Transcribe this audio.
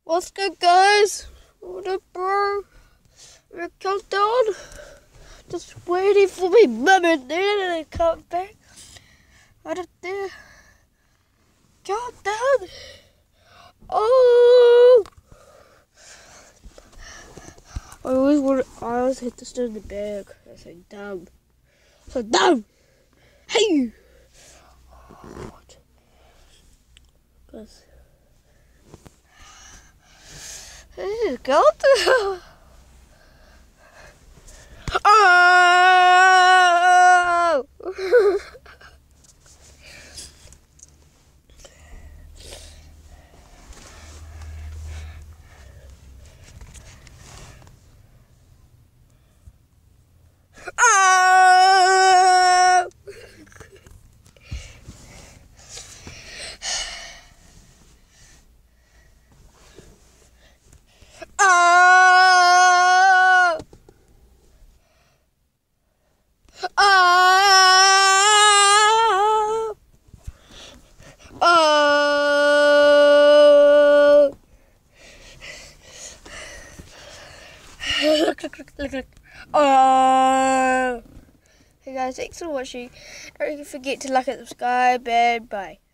What's good, guys? What up, bro? We're countdown. Just waiting for me mum and dad to come back. Right up there. Countdown. Oh! I always hit the stone in the bag. That's so dumb. So dumb! Hey! What? Guys. This is countdown. Oh! Oh! Oh! Oh! Oh! Look. Oh! Hey guys, thanks for watching. Don't forget to like and subscribe and bye.